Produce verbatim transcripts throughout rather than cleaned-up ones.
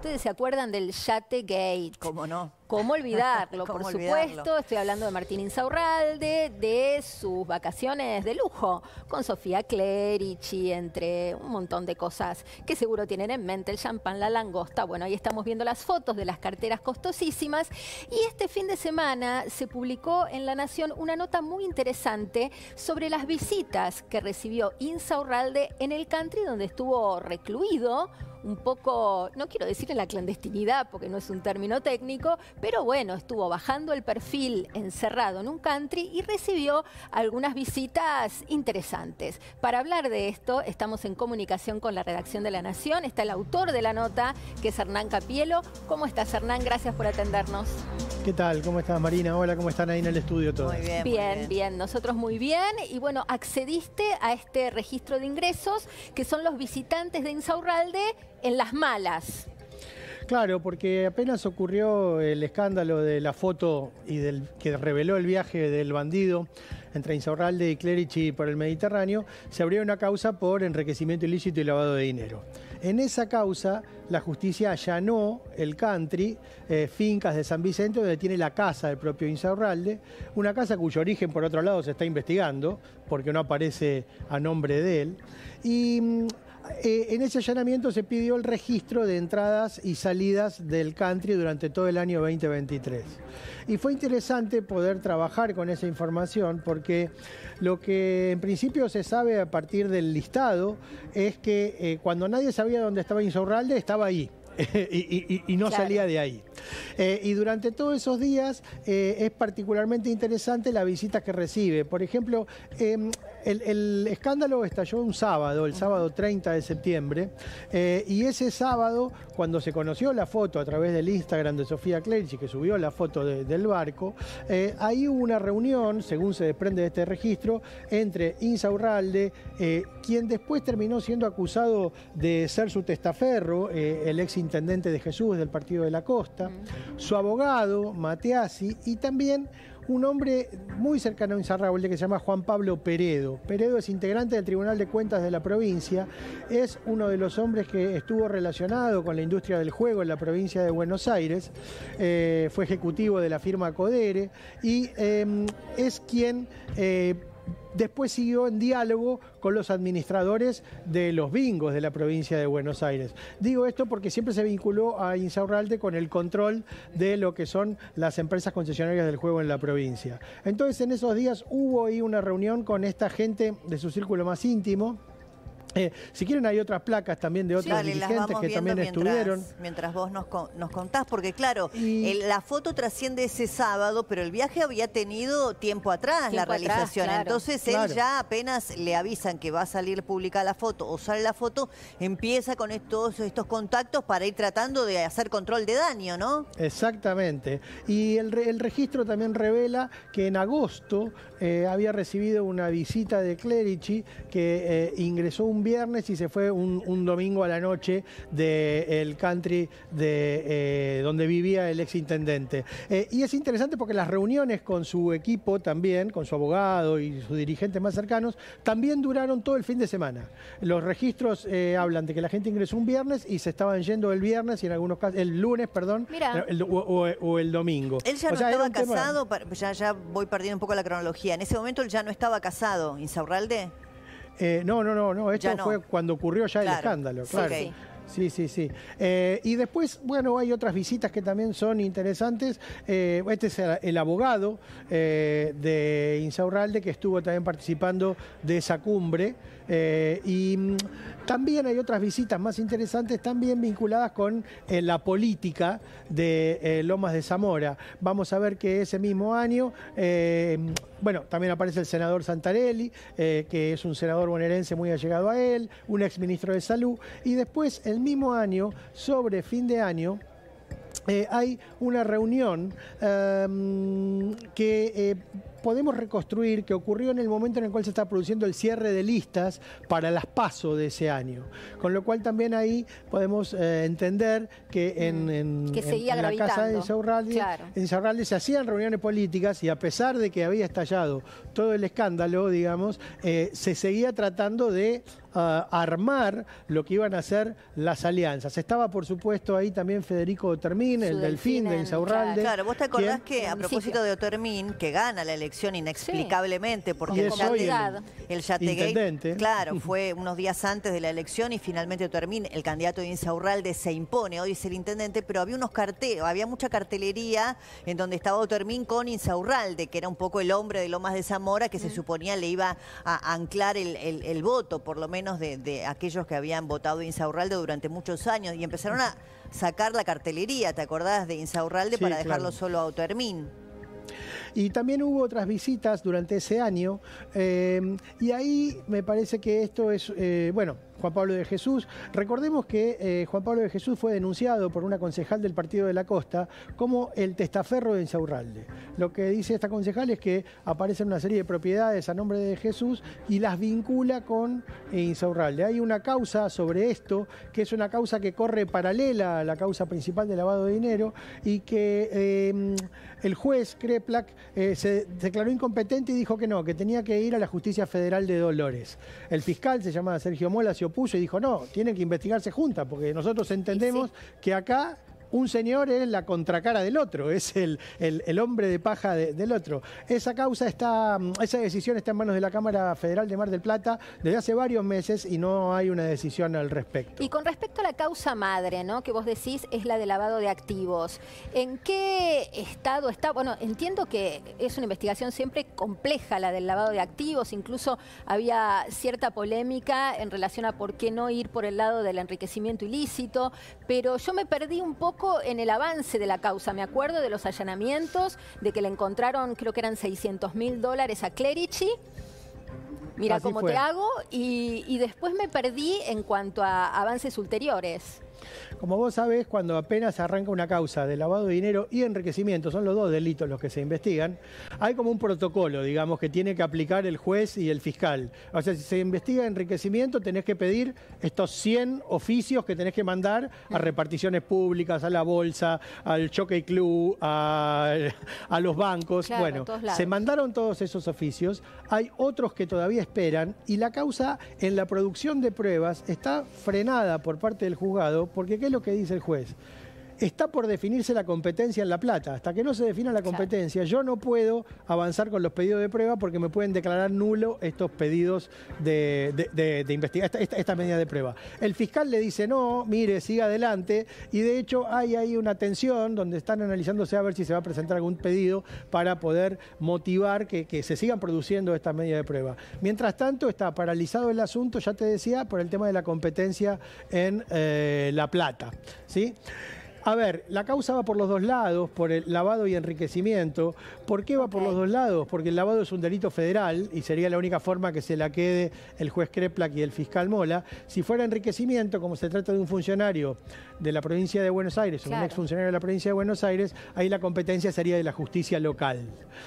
ustedes se acuerdan del Yate Gate. ¿Cómo no? ¿Cómo olvidarlo? ¿Cómo Por olvidarlo? supuesto, estoy hablando de Martín Insaurralde, de sus vacaciones de lujo, con Sofía Clerici, entre un montón de cosas que seguro tienen en mente, el champán, la langosta. Bueno, ahí estamos viendo las fotos de las carteras costosísimas. Y este fin de semana se publicó en La Nación una nota muy interesante sobre las visitas que recibió Insaurralde en el country, donde estuvo recluido, un poco, no quiero decir en la clandestinidad, porque no es un término técnico, pero bueno, estuvo bajando el perfil, encerrado en un country y recibió algunas visitas interesantes. Para hablar de esto, estamos en comunicación con la redacción de La Nación. Está el autor de la nota, que es Hernán Capielo. ¿Cómo estás, Hernán? Gracias por atendernos. ¿Qué tal? ¿Cómo estás, Marina? Hola, ¿cómo están ahí en el estudio todos? Muy bien, Bien, muy bien. bien. Nosotros muy bien. Y bueno, accediste a este registro de ingresos, que son los visitantes de Insaurralde en las malas. Claro, porque apenas ocurrió el escándalo de la foto y del que reveló el viaje del bandido entre Insaurralde y Clerici por el Mediterráneo, se abrió una causa por enriquecimiento ilícito y lavado de dinero. En esa causa, la justicia allanó el country, eh, Fincas de San Vicente, donde tiene la casa del propio Insaurralde, una casa cuyo origen, por otro lado, se está investigando, porque no aparece a nombre de él. Y Eh, en ese allanamiento se pidió el registro de entradas y salidas del country durante todo el año veinte veintitrés. Y fue interesante poder trabajar con esa información porque lo que en principio se sabe a partir del listado es que eh, cuando nadie sabía dónde estaba Insaurralde, estaba ahí. y, y, y no claro. salía de ahí. Eh, y durante todos esos días eh, es particularmente interesante la visita que recibe. Por ejemplo, eh, el, el escándalo estalló un sábado, el sábado treinta de septiembre, eh, y ese sábado, cuando se conoció la foto a través del Instagram de Sofía Clerici, que subió la foto de, del barco, eh, ahí hubo una reunión, según se desprende de este registro, entre Insaurralde, eh, quien después terminó siendo acusado de ser su testaferro, eh, el ex intendente de Jesús del Partido de la Costa, su abogado, Mateazzi, y también un hombre muy cercano a Insaurralde que se llama Juan Pablo Peredo. Peredo es integrante del Tribunal de Cuentas de la provincia, es uno de los hombres que estuvo relacionado con la industria del juego en la provincia de Buenos Aires, eh, fue ejecutivo de la firma Codere y eh, es quien Eh, después siguió en diálogo con los administradores de los bingos de la provincia de Buenos Aires. Digo esto porque siempre se vinculó a Insaurralde con el control de lo que son las empresas concesionarias del juego en la provincia. Entonces, en esos días hubo ahí una reunión con esta gente de su círculo más íntimo. Eh, si quieren hay otras placas también de otros sí, dale, dirigentes que también mientras, estuvieron. Mientras vos nos, nos contás, porque claro, y... el, la foto trasciende ese sábado, pero el viaje había tenido tiempo atrás, tiempo la realización. Atrás, claro. Entonces claro. él ya apenas le avisan que va a salir publicada la foto o sale la foto, empieza con estos, estos contactos para ir tratando de hacer control de daño, ¿no? Exactamente. Y el, el registro también revela que en agosto eh, había recibido una visita de Clerici que eh, ingresó un viernes y se fue un, un domingo a la noche del country de eh, donde vivía el exintendente. Eh, y es interesante porque las reuniones con su equipo también, con su abogado y sus dirigentes más cercanos, también duraron todo el fin de semana. Los registros eh, hablan de que la gente ingresó un viernes y se estaban yendo el viernes y en algunos casos, el lunes, perdón, el, o, o, o el domingo. Él ya o no sea, estaba casado, tema... ya, ya voy perdiendo un poco la cronología. En ese momento él ya no estaba casado, Insaurralde. Eh, no, no, no, no, esto no. fue cuando ocurrió ya claro. el escándalo, claro. Okay. Sí, sí, sí. Eh, y después, bueno, hay otras visitas que también son interesantes. Eh, este es el abogado eh, de Insaurralde que estuvo también participando de esa cumbre. Eh, y mm, también hay otras visitas más interesantes también vinculadas con eh, la política de eh, Lomas de Zamora. Vamos a ver que ese mismo año, eh, bueno, también aparece el senador Santarelli, eh, que es un senador bonaerense muy allegado a él, un exministro de Salud, y después el mismo año, sobre fin de año, eh, hay una reunión eh, que... Eh, podemos reconstruir que ocurrió en el momento en el cual se está produciendo el cierre de listas para las PASO de ese año. Con lo cual también ahí podemos eh, entender que en, en, que seguía en, en la casa de Insaurralde, claro. en Insaurralde se hacían reuniones políticas y a pesar de que había estallado todo el escándalo, digamos, eh, se seguía tratando de Uh, armar lo que iban a ser las alianzas. Estaba, por supuesto, ahí también Federico Otermin, el delfín de Insaurralde. Claro, vos te acordás quien, que a propósito de Otermin, que gana la elección inexplicablemente, sí, porque el, Yate, el Yategate, claro, uh-huh. fue unos días antes de la elección y finalmente Otermin, el candidato de Insaurralde, se impone, hoy es el intendente, pero había unos carteles, había mucha cartelería en donde estaba Otermin con Insaurralde, que era un poco el hombre de Lomas de Zamora, que uh-huh. se suponía le iba a anclar el, el, el voto, por lo menos De, de aquellos que habían votado Insaurralde durante muchos años y empezaron a sacar la cartelería, ¿te acordás? De Insaurralde, sí, para dejarlo claro. solo a Otermin. Y también hubo otras visitas durante ese año eh, y ahí me parece que esto es, eh, bueno, Juan Pablo de Jesús. Recordemos que eh, Juan Pablo de Jesús fue denunciado por una concejal del Partido de la Costa como el testaferro de Insaurralde. Lo que dice esta concejal es que aparecen una serie de propiedades a nombre de Jesús y las vincula con eh, Insaurralde. Hay una causa sobre esto, que es una causa que corre paralela a la causa principal de lavado de dinero y que eh, el juez Kreplak eh, se declaró incompetente y dijo que no, que tenía que ir a la Justicia Federal de Dolores. El fiscal, se llama Sergio Mola, se opuso y dijo, no, tienen que investigarse juntas, porque nosotros entendemos sí, sí. que acá un señor es la contracara del otro, es el, el, el hombre de paja de, del otro. Esa causa está, esa decisión está en manos de la Cámara Federal de Mar del Plata desde hace varios meses y no hay una decisión al respecto. Y con respecto a la causa madre, ¿no?, que vos decís es la de lavado de activos, ¿en qué estado está? Bueno, entiendo que es una investigación siempre compleja la del lavado de activos, incluso había cierta polémica en relación a por qué no ir por el lado del enriquecimiento ilícito, pero yo me perdí un poco en el avance de la causa. Me acuerdo de los allanamientos, de que le encontraron, creo que eran seiscientos mil dólares a Clerici. Mira cómo te hago. Y, y después me perdí en cuanto a avances ulteriores. Como vos sabés, cuando apenas arranca una causa de lavado de dinero y enriquecimiento, son los dos delitos los que se investigan, hay como un protocolo, digamos, que tiene que aplicar el juez y el fiscal. O sea, si se investiga enriquecimiento, tenés que pedir estos cien oficios que tenés que mandar a reparticiones públicas, a la bolsa, al Jockey Club, a, a los bancos. Claro, bueno, se mandaron todos esos oficios, hay otros que todavía esperan y la causa en la producción de pruebas está frenada por parte del juzgado, porque ¿qué es lo que dice el juez? Está por definirse la competencia en La Plata. Hasta que no se defina la competencia, yo no puedo avanzar con los pedidos de prueba porque me pueden declarar nulo estos pedidos de, de, de, de investigar, esta, esta, esta medida de prueba. El fiscal le dice, no, mire, siga adelante, y de hecho hay ahí una tensión donde están analizándose a ver si se va a presentar algún pedido para poder motivar que, que se sigan produciendo estas medidas de prueba. Mientras tanto, está paralizado el asunto, ya te decía, por el tema de la competencia en eh, La Plata, ¿sí? A ver, la causa va por los dos lados, por el lavado y enriquecimiento. ¿Por qué va okay. por los dos lados? Porque el lavado es un delito federal y sería la única forma que se la quede el juez Kreplak y el fiscal Mola. Si fuera enriquecimiento, como se trata de un funcionario de la provincia de Buenos Aires, claro. o un exfuncionario de la provincia de Buenos Aires, ahí la competencia sería de la justicia local.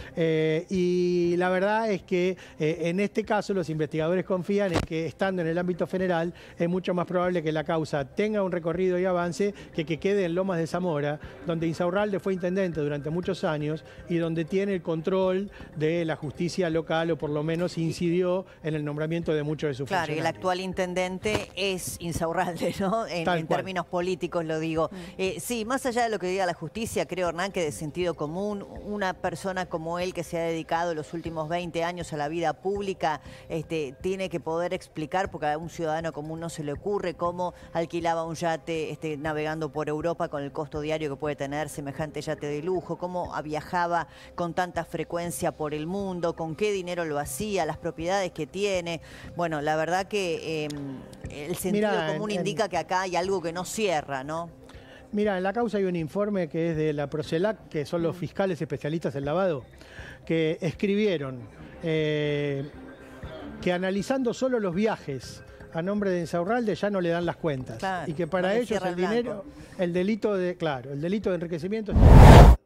Eh, y la verdad es que eh, en este caso los investigadores confían en que estando en el ámbito federal es mucho más probable que la causa tenga un recorrido y avance que que quede en Lomas de Zamora, donde Insaurralde fue intendente durante muchos años y donde tiene el control de la justicia local, o por lo menos incidió en el nombramiento de muchos de sus claro, funcionarios. Claro, y el actual intendente es Insaurralde, ¿no? En, en términos políticos lo digo. Mm. Eh, sí, más allá de lo que diga la justicia, creo, Hernán, que de sentido común, una persona como él que se ha dedicado los últimos veinte años a la vida pública, este, tiene que poder explicar, porque a un ciudadano común no se le ocurre cómo alquilaba un yate este, navegando por Europa con el costo diario que puede tener semejante yate de lujo, cómo viajaba con tanta frecuencia por el mundo, con qué dinero lo hacía, las propiedades que tiene. Bueno, la verdad que eh, el sentido Mirá, común en, indica en... que acá hay algo que no cierra, ¿no? Mira, en la causa hay un informe que es de la Procelac, que son los fiscales especialistas en lavado, que escribieron eh, que analizando solo los viajes a nombre de Insaurralde ya no le dan las cuentas. Claro, y que para no ellos el dinero, el delito de, claro, el delito de enriquecimiento